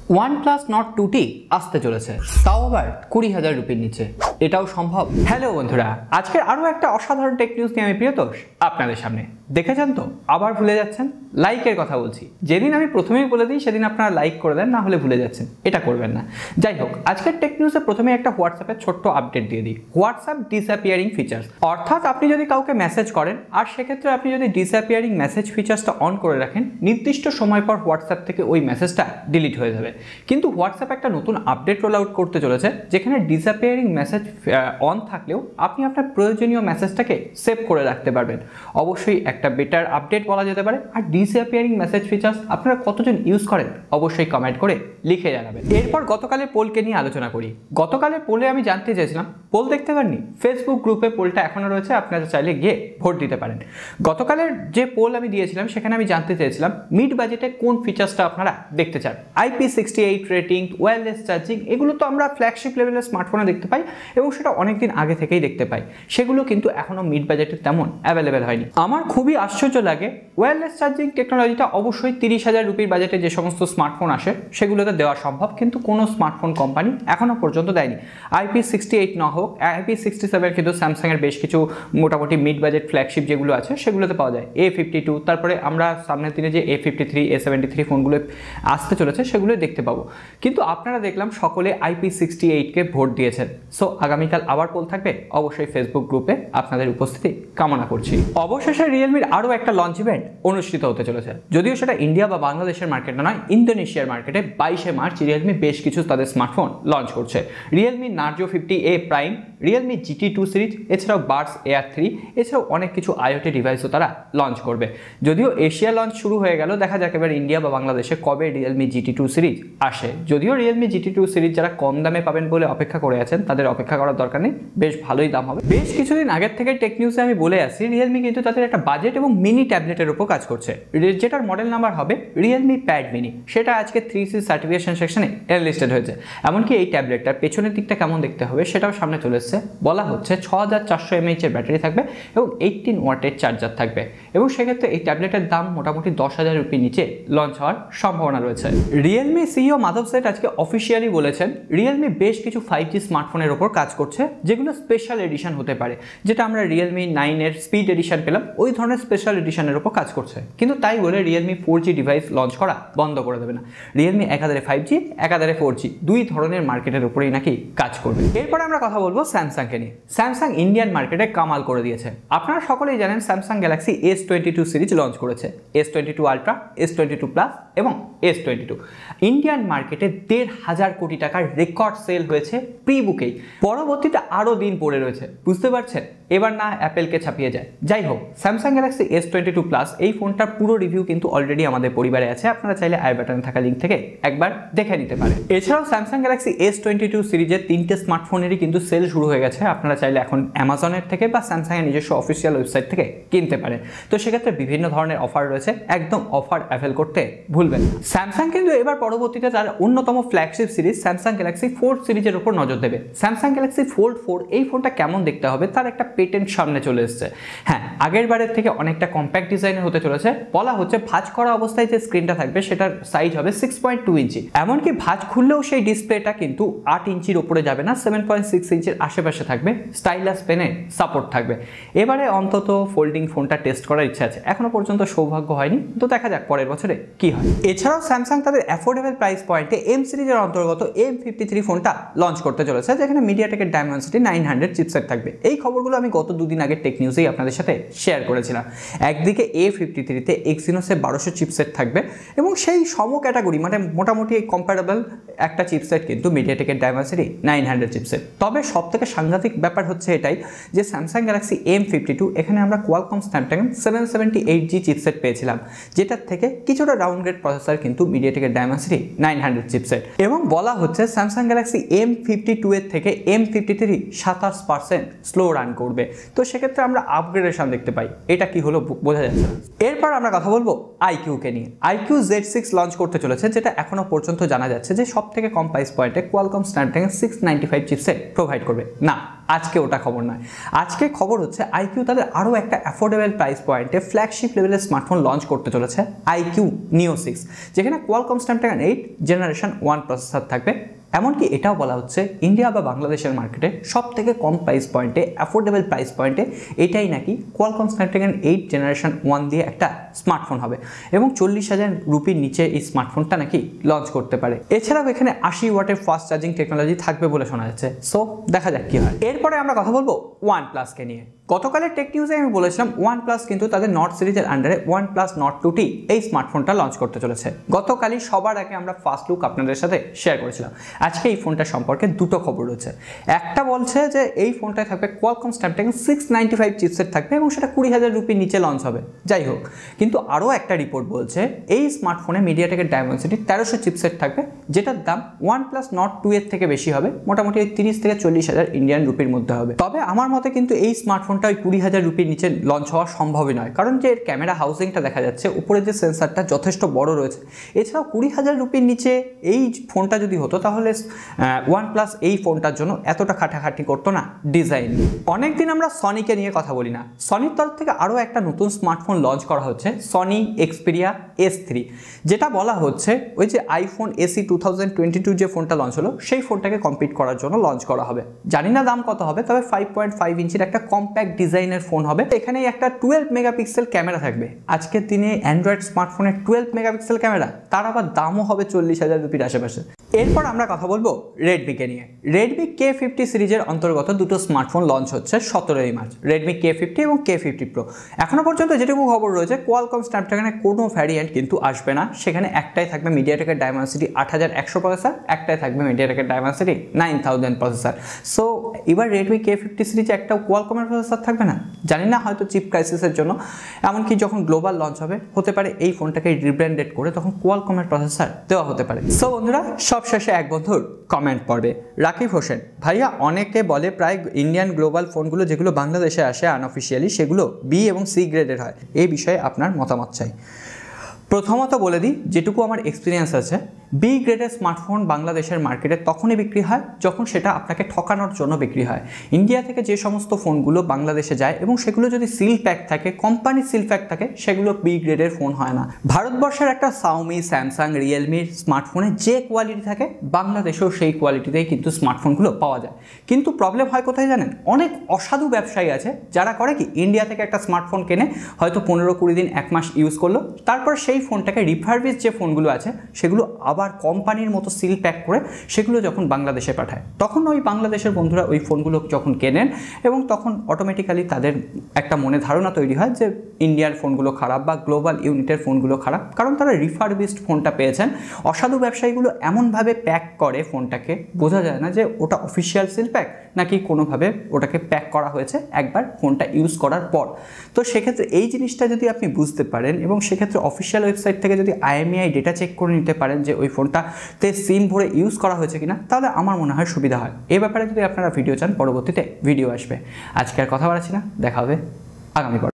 OnePlus Nord 2T আসতে চলেছে, তাও আবার 20,000 রুপির নিচে। এটাও সম্ভব? হ্যালো বন্ধুরা, আজকের আরও একটা অসাধারণ টেক নিউজ নিয়ে আমি প্রিয়তোষ আপনাদের সামনে। দেখেছেন তো, আবার ভুলে যাচ্ছেন। লাইকের কথা বলছি, যেদিন আমি প্রথমেই বলে দিই সেদিন আপনারা লাইক করে দেন, না হলে ভুলে যাচ্ছেন, এটা করবেন না। যাই হোক, আজকের টেক নিউজে প্রথমে একটা হোয়াটসঅ্যাপের ছোট্ট আপডেট দিয়ে দিই। হোয়াটসঅ্যাপ ডিসঅ্যাপিয়ারিং ফিচার্স, অর্থাৎ আপনি যদি কাউকে মেসেজ করেন আর সেক্ষেত্রে আপনি যদি ডিসঅ্যাপিয়ারিং মেসেজ ফিচার্সটা অন করে রাখেন, নির্দিষ্ট সময় পর হোয়াটসঅ্যাপ থেকে ওই মেসেজটা ডিলিট হয়ে যাবে। কিন্তু হোয়াটসঅ্যাপ একটা নতুন আপডেট রোল আউট করতে চলেছে, যেখানে ডিসঅ্যাপিয়ারিং মেসেজ অন থাকলেও আপনি আপনার প্রয়োজনীয় মেসেজটাকে সেভ করে রাখতে পারবেন। অবশ্যই একটা বেটার আপডেট বলা যেতে পারে। আর ডিসঅ্যাপিয়ারিং মেসেজ ফিচার্স আপনারা কতজন ইউজ করেন অবশ্যই কমেন্ট করে লিখে জানাবেন। এরপর গতকালের পোলকে নিয়ে আলোচনা করি। গতকালের পোলে আমি জানতে চেয়েছিলাম, পোল দেখতে পারেননি, ফেসবুক গ্রুপে পোলটা এখনও রয়েছে, আপনারা চাইলে গিয়ে ভোট দিতে পারেন। গতকালের যে পোল আমি দিয়েছিলাম সেখানে আমি জানতে চেয়েছিলাম মিড বাজেটে কোন ফিচার্সটা আপনারা দেখতে চান। IP68 রেটিং, ওয়্যারলেস চার্জিং, এগুলো তো আমরা ফ্ল্যাগশিপ লেভেলের স্মার্টফোনে দেখতে পাই এবং সেটা অনেকদিন আগে থেকেই দেখতে পাই। সেগুলো কিন্তু এখনও মিড বাজেটে তেমন অ্যাভেলেবেল হয়নি। আমার খুবই আশ্চর্য লাগে, ওয়্যারলেস চার্জিং টেকনোলজিটা অবশ্যই 30,000 রুপির বাজেটে যে সমস্ত স্মার্টফোন আসে সেগুলোতে দেওয়া সম্ভব, কিন্তু কোনো স্মার্টফোন কোম্পানি এখনও পর্যন্ত দেয়নি। IP68 না হোক, IP67 কিন্তু স্যামসাংয়ের বেশ কিছু মোটামুটি মিড বাজেট ফ্ল্যাগশিপ যেগুলো আছে সেগুলোতে পাওয়া যায়। A52, তারপরে আমরা সামনের দিনে যে A53, A73 ফোনগুলো আসতে চলেছে সেগুলো দেখতে পাবো। কিন্তু আপনারা দেখলাম সকলে IP68কে ভোট দিয়েছেন। সো আগামীকাল আবার পোল থাকবে, অবশ্যই ফেসবুক গ্রুপে আপনাদের উপস্থিতি কামনা করছি। অবশেষে রিয়েলমির আরও একটা লঞ্চ ইভেন্ট অনুষ্ঠিত হতে চলেছে, যদিও সেটা ইন্ডিয়া বা বাংলাদেশের মার্কেটে নয়, ইন্দোনেশিয়ার মার্কেটে 22শে মার্চ রিয়েলমি বেশ কিছু তাদের স্মার্টফোন লঞ্চ করছে। Realme Narzo 50A prime, Realme GT2 series, এছাড়াও বাডস Air 3, এছাড়াও অনেক কিছু IoT ডিভাইসও তারা লঞ্চ করবে। যদিও এশিয়া লঞ্চ শুরু হয়ে গেল, দেখা যাক এবার ইন্ডিয়া বা বাংলাদেশে কবে রিয়েলমি GT2 সিরিজ আসে। যদিও রিয়েলমি GT2 সিরিজ যারা কম দামে পাবেন বলে অপেক্ষা করে আছেন, তাদের অপেক্ষা করার দরকার নেই, বেশ ভালোই দাম হবে। বেশ কিছুদিন আগের থেকে টেক নিউজে আমি বলে আসি, রিয়েলমি কিন্তু তাদের একটা বাজেট এবং মিনি ট্যাবলেটের উপর কাজ করছে, যেটার মডেল নাম্বার হবে রিয়েলমি প্যাড মিনি। সেটা আজকে 3C সার্টিফিকেশন সেকশনে এনলিস্টেড হয়েছে। এমনকি এই ট্যাবলেটটার পেছনের দিকটা কেমন দেখতে হবে সেটাও সামনে চলে এসছে। বলা হচ্ছে 6400 mAh এর ব্যাটারি থাকবে এবং 18 ওয়াটের চার্জার থাকবে, এবং সেক্ষেত্রে এই ট্যাবলেটের দাম মোটামুটি 10,000 রুপির নিচে লঞ্চ হওয়ার সম্ভাবনা রয়েছে। রিয়েলমি সিইও মাধব সেট আজকে অফিসিয়ালি বলেছেন রিয়েলমি বেশ কিছু 5G স্মার্টফোনের ওপর কাজ করছে, যেগুলো স্পেশাল এডিশন হতে পারে। যেটা আমরা রিয়েলমি 9 স্পিড এডিশন পেলাম, ওই ধরনের স্পেশাল এডিশনের ওপর কাজ করছে। কিন্তু তাই বলে রিয়েলমি 4G ডিভাইস লঞ্চ করা বন্ধ করে দেবে না। রিয়েলমি একাধারে 5G, একাধারে 4G, দুই ধরনের মার্কেটের উপরেই নাকি কাজ করবে। এরপরে আমরা কথা বলবো স্যামসাংকে নিয়ে। স্যামসাং ইন্ডিয়ান মার্কেটে কামাল করে দিয়েছে। আপনারা সকলেই জানেন Samsung Galaxy S22 series launch করেছে। S22 আলট্রা, S22 প্লাস এবং S22 ইন্ডিয়ান মার্কেটে 1,500 কোটি টাকার রেকর্ড সেল হয়েছে প্রি বুকেই। পরবর্তীতে আরও দিন পড়ে রয়েছে, বুঝতে পারছেন, এবার না অ্যাপেলকে ছাপিয়ে যায়। যাই হোক, স্যামসাং গ্যালাক্সি S22 প্লাস এই ফোনটার পুরো রিভিউ কিন্তু অলরেডি আমাদের পরিবারে আছে, আপনারা চাইলে আই বাটনে থাকা লিঙ্ক থেকে একবার দেখে নিতে পারেন। এছাড়াও স্যামসাং গ্যালাক্সি S22 সিরিজের 3টে স্মার্টফোনেরই কিন্তু সেল শুরু হয়ে গেছে। আপনারা চাইলে এখন অ্যামাজনের থেকে বা স্যামসাংয়ের নিজস্ব অফিসিয়াল ওয়েবসাইট থেকে কিনতে পারেন। তো সেক্ষেত্রে বিভিন্ন ধরনের অফার রয়েছে, একদম অফার অ্যাভেল করতে ভুলবেন না। স্যামসাং কিন্তু এবার পরবর্তীতে তার অন্যতম flagship series Samsung Galaxy fold সিরিজের উপর নজর দেবে। স্যামসাং গ্যালাক্সি ফোল্ড 4 এই ফোনটা কেমন দেখতে হবে তার একটা পেটেন্ট সামনে চলে এসেছে। হ্যাঁ, আগের বারের থেকে অনেকটা কম্প্যাক্ট ডিজাইনের হতে চলেছে। বলা হচ্ছে ভাঁজ করা অবস্থায় যে স্ক্রিনটা থাকবে সেটার সাইজ হবে 6.2 ইঞ্চি। এমনকি ভাঁজ খুললেও সেই ডিসপ্লেটা কিন্তু 8 ইঞ্চির উপরে যাবে না, 7.6 ইঞ্চির আশেপাশে থাকবে। স্টাইলাস পেনে সাপোর্ট থাকবে। এবারে অন্তত ফোল্ডিং ফোনটা টেস্ট করার ইচ্ছা আছে, এখনো পর্যন্ত সৌভাগ্য হয়নি, তো দেখা যাক পরের বছরে কি হয়। এছাড়াও স্যামসাং তাদের অ্যাফোর্ডেবল প্রাইস পয়েন্টে M সিরিজের অন্তর্গত M53 ফোনটা লঞ্চ করতে চলেছে, যেখানে মিডিয়াটেকের ডায়মেনসিটি 900 চিপসেট থাকবে। এই খবরগুলো আমি গত দুদিন আগে টেক নিউজেই আপনাদের সাথে শেয়ার করেছিলাম। একদিকে A53-তে Exynos-এর 1200 চিপসেট থাকবে এবং সেই সম ক্যাটাগরি মানে মোটামুটি কম্পারেবল একটা চিপসেট কিন্তু মিডিয়াটেকের ডায়মেনসিটি 900 চিপসেট। তবে সবথেকে সাংঘাতিক ব্যাপার হচ্ছে এটাই যে স্যামসাং গ্যালাক্সি M52 এখানে আমরা কোয়ালকম স্ন্যাপড্রাগন 778G চিপসেট পেয়েছিলাম, যেটার থেকে কিছুটা ডাউনগ্রেড প্রসেসর কিন্তু মিডিয়াটেকের ডায়মেনসিটি 900 চিপসেট। এবং বলা হচ্ছে স্যামসাং গ্যালাক্সি M52 এর থেকে M53 27% স্লো রান করবে। তো সেক্ষেত্রে আমরা আপগ্রেডেশন দেখতে পাই। এটা কি হলো বোঝা যাচ্ছে না। এরপর আমরা কথা বলবো iQকে নিয়ে। iQ Z6 লঞ্চ করতে চলেছে, যেটা এখনো পর্যন্ত জানা যাচ্ছে যে সব সবথেকে কম প্রাইস পয়েন্টে কোয়ালকম স্ন্যাপড্রাগন 695 চিপসেট প্রোভাইড করবে না। আজকে ওটা খবর নয়, আজকে খবর হচ্ছে আইকিউ তাদের আরও একটা অ্যাফোর্ডেবল প্রাইস পয়েন্টে ফ্ল্যাগশিপ লেভেলের স্মার্টফোন লঞ্চ করতে চলেছে, আইকিউ নিও 6, যেখানে কোয়ালকম স্ন্যাপড্রাগন 8 জেনারেশন 1 প্রসেসর থাকবে। এমনকি এটাও বলা হচ্ছে ইন্ডিয়া বা বাংলাদেশের মার্কেটে সব থেকে কম প্রাইস পয়েন্টে, অ্যাফোর্ডেবল প্রাইস পয়েন্টে এটাই নাকি কোয়ালকম স্ন্যাপড্রাগন 8 জেনারেশন 1 দিয়ে একটা স্মার্টফোন হবে এবং 40,000 রুপির নিচে এই স্মার্টফোনটা নাকি লঞ্চ করতে পারে। এছাড়াও এখানে 80 ওয়াটের ফাস্ট চার্জিং টেকনোলজি থাকবে বলে শোনা যাচ্ছে। সো দেখা যাক কি হয়। এরপরে আমরা কথা বলবো OnePlus-কে নিয়ে। গতকালের টেক নিউজে আমি বলেছিলাম OnePlus কিন্তু তাদের নট সিরিজের আন্ডারে OnePlus Nord 2T এই স্মার্টফোনটা লঞ্চ করতে চলেছে। গতকালই সবার আগে আমরা ফার্স্ট লুক আপনাদের সাথে শেয়ার করেছিলাম। আজকে এই ফোনটা সম্পর্কে দুটো খবর রয়েছে। একটা বলছে যে এই ফোনটায় থাকবে কোয়ালকম স্ন্যাপড্রাগন 695 চিপসেট থাকবে এবং সেটা 20,000 রুপির নিচে লঞ্চ হবে। যাই হোক, কিন্তু আরও একটা রিপোর্ট বলছে এই স্মার্টফোনে মিডিয়াটেকের ডায়মেনসিটি 1300 চিপসেট থাকবে, যেটার দাম OnePlus Nord 2 এর থেকে বেশি হবে, মোটামুটি 30 থেকে 40,000 ইন্ডিয়ান রুপির মধ্যে হবে। তবে আমার মতে কিন্তু এই স্মার্টফোনটা ওই 20,000 রুপির নিচে লঞ্চ হওয়া সম্ভবই নয়, কারণ যে এর ক্যামেরা হাউসিংটা দেখা যাচ্ছে, উপরে যে সেন্সারটা যথেষ্ট বড় রয়েছে। এছাড়াও 20,000 রুপির নিচে এই ফোনটা যদি হতো তাহলে OnePlus এই ফোনটার জন্য এতটা খাটাখাটি করতো না ডিজাইন। অনেকদিন আমরা সনিকে নিয়ে কথা বলি না। সনির তরফ থেকে আরও একটা নতুন স্মার্টফোন লঞ্চ করা হচ্ছে, সনি এক্সপিরিয়া S3, যেটা বলা হচ্ছে ওই যে আইফোন SE 2022 যে ফোনটা লঞ্চ হলো সেই ফোনটাকে কম্পিট করার জন্য লঞ্চ করা হবে। জানি না দাম কত হবে, তবে 5.5 ইঞ্চির একটা কম্প্যাক্ট ডিজাইনের ফোন হবে। এখানে একটা 12 মেগাপিক্সেল ক্যামেরা থাকবে। আজকের দিনে অ্যান্ড্রয়েড স্মার্টফোনের 12 মেগাপিক্সেল ক্যামেরা, তার আবার দামও হবে 40,000 রুপির আশেপাশে। এরপর আমরা কথা বলবো রেডমিকে নিয়ে। রেডমি K50 সিরিজের অন্তর্গত দুটো স্মার্টফোন লঞ্চ হচ্ছে 17ই মার্চ, রেডমি K50 এবং K50 Pro। এখনো পর্যন্ত যেটুকু খবর রয়েছে কোয়ালকম স্ন্যাপড্রাগনের কোনো ভ্যারিয়েন্ট কিন্তু আসবে না। সেখানে একটাই থাকবে মিডিয়াটেকের ডায়মেনসিটি 8100 প্রসেসর, একটাই থাকবে মিডিয়াটেকের ডায়মেনসিটি 9000 প্রসেসর। সো এবার রেডমি K50 সিরিজে একটাও কোয়ালকমের প্রসেসর থাকবে না। জানি না, হয়তো চিপ ক্রাইসিসের জন্য, এমনকি যখন গ্লোবাল লঞ্চ হবে হতে পারে এই ফোনটাকে রিব্র্যান্ডেড করে তখন কোয়ালকমের প্রসেসর দেওয়া হতে পারে। সো বন্ধুরা, সবশেষে এক বন্ধুর কমেন্ট পড়বে, রাকিব হোসেন ভাইয়া, অনেকে বলে প্রায় ইন্ডিয়ান গ্লোবাল ফোনগুলো যেগুলো বাংলাদেশে আসে আনঅফিসিয়ালি সেগুলো বি এবং সি গ্রেডের হয়। এই বিষয়ে আপনার মতামত চাই। প্রথমত বলে দিই, যেটুকু আমার এক্সপিরিয়েন্স আছে, বি গ্রেডের স্মার্টফোন বাংলাদেশের মার্কেটে তখনই বিক্রি হয় যখন সেটা আপনাকে ঠকানোর জন্য বিক্রি হয়। ইন্ডিয়া থেকে যে সমস্ত ফোনগুলো বাংলাদেশে যায় এবং সেগুলো যদি সিল প্যাক থাকে, কোম্পানির সিল প্যাক থাকে, সেগুলো বি গ্রেডের ফোন হয় না। ভারতবর্ষের একটা সাউমি, স্যামসাং, রিয়েলমির স্মার্টফোনে যে কোয়ালিটি থাকে বাংলাদেশেও সেই কোয়ালিটিতেই কিন্তু স্মার্টফোনগুলো পাওয়া যায়। কিন্তু প্রবলেম হয় কোথায় জানেন? অনেক অসাধু ব্যবসায়ী আছে যারা করে কি, ইন্ডিয়া থেকে একটা স্মার্টফোন কেনে, হয়তো 15-20 দিন 1 মাস ইউজ করলো, তারপর সেই ফোনটাকে রিফারবিশ যে ফোনগুলো আছে সেগুলো আবার কোম্পানির মতো সিল প্যাক করে সেগুলো যখন বাংলাদেশে পাঠায়, তখন ওই বাংলাদেশের বন্ধুরা ওই ফোনগুলো যখন কেনেন এবং তখন অটোমেটিক্যালি তাদের একটা মনে ধারণা তৈরি হয় যে ইন্ডিয়ার ফোনগুলো খারাপ বা গ্লোবাল ইউনিটের ফোনগুলো খারাপ, কারণ তারা রিফারবিশড ফোনটা পেয়েছেন। অসাধু ব্যবসায়ীগুলো এমনভাবে প্যাক করে ফোনটাকে, বোঝা যায় না যে ওটা অফিসিয়াল সিল প্যাক নাকি কোনোভাবে ওটাকে প্যাক করা হয়েছে একবার ফোনটা ইউজ করার পর। তো সেক্ষেত্রে এই জিনিসটা যদি আপনি বুঝতে পারেন এবং সেক্ষেত্রে অফিসিয়াল ওয়েবসাইট থেকে যদি IMEI ডেটা চেক করে নিতে পারেন যে ওই ফোনটাতে সিম ভরে ইউজ করা হয়েছে কিনা, তাহলে আমার মনে হয় সুবিধা হয়। এই ব্যাপারে যদি আপনারা ভিডিও চান, পরবর্তীতে ভিডিও আসবে। আজকে আর কথা বাড়াচ্ছি না, দেখা হবে আগামী পর্বে।